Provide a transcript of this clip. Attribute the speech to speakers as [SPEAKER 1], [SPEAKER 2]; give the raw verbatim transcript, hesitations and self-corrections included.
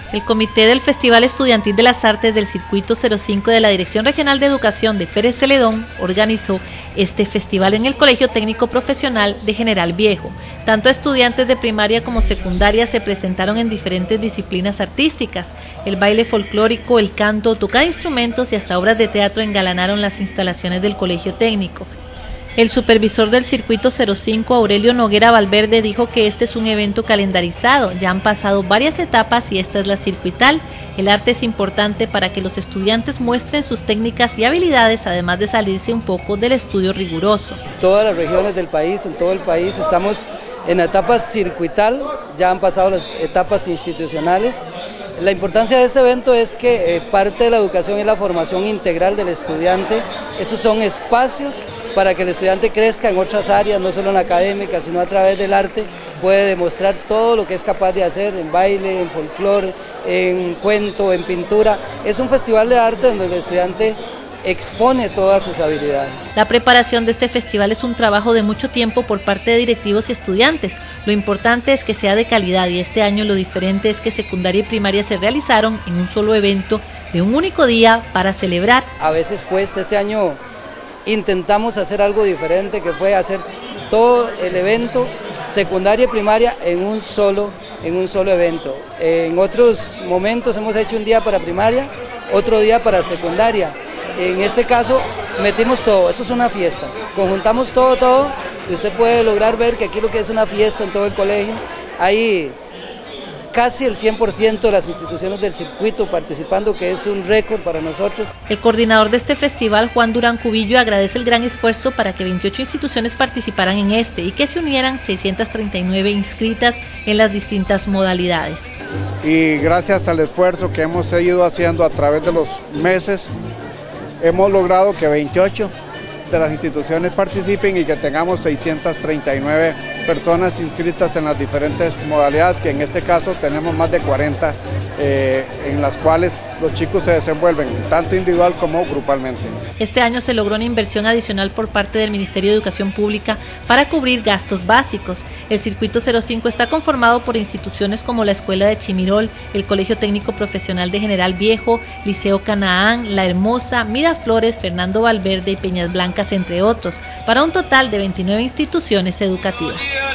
[SPEAKER 1] El Comité del Festival Estudiantil de las Artes del Circuito cero cinco de la Dirección Regional de Educación de Pérez Celedón organizó este festival en el Colegio Técnico Profesional de General Viejo. Tanto estudiantes de primaria como secundaria se presentaron en diferentes disciplinas artísticas. El baile folclórico, el canto, tocar instrumentos y hasta obras de teatro engalanaron las instalaciones del Colegio Técnico. El supervisor del Circuito cero cinco, Aurelio Noguera Valverde, dijo que este es un evento calendarizado, ya han pasado varias etapas y esta es la circuital. El arte es importante para que los estudiantes muestren sus técnicas y habilidades, además de salirse un poco del estudio riguroso.
[SPEAKER 2] Todas las regiones del país, en todo el país, estamos en la etapa circuital, ya han pasado las etapas institucionales. La importancia de este evento es que eh, parte de la educación es la formación integral del estudiante. Estos son espacios para que el estudiante crezca en otras áreas, no solo en la académica, sino a través del arte, puede demostrar todo lo que es capaz de hacer en baile, en folclore, en cuento, en pintura. Es un festival de arte donde el estudiante expone todas sus habilidades.
[SPEAKER 1] La preparación de este festival es un trabajo de mucho tiempo por parte de directivos y estudiantes. Lo importante es que sea de calidad y este año lo diferente es que secundaria y primaria se realizaron en un solo evento de un único día para celebrar.
[SPEAKER 2] A veces cuesta, este año intentamos hacer algo diferente, que fue hacer todo el evento, secundaria y primaria, en un solo, en un solo evento. En otros momentos hemos hecho un día para primaria, otro día para secundaria. En este caso metimos todo, esto es una fiesta, conjuntamos todo, todo, y usted puede lograr ver que aquí lo que es una fiesta en todo el colegio. Hay casi el cien por ciento de las instituciones del circuito participando, que es un récord para nosotros.
[SPEAKER 1] El coordinador de este festival, Juan Durán Cubillo, agradece el gran esfuerzo para que veintiocho instituciones participaran en este y que se unieran seiscientas treinta y nueve inscritas en las distintas modalidades.
[SPEAKER 3] Y gracias al esfuerzo que hemos seguido haciendo a través de los meses, hemos logrado que veintiocho de las instituciones participen y que tengamos seiscientas treinta y nueve personas inscritas en las diferentes modalidades, que en este caso tenemos más de cuarenta, eh, en las cuales los chicos se desenvuelven tanto individual como grupalmente.
[SPEAKER 1] Este año se logró una inversión adicional por parte del Ministerio de Educación Pública para cubrir gastos básicos. El Circuito cero cinco está conformado por instituciones como la Escuela de Chimirol, el Colegio Técnico Profesional de General Viejo, Liceo Canaán, La Hermosa, Miraflores, Fernando Valverde y Peñas Blancas, entre otros, para un total de veintinueve instituciones educativas.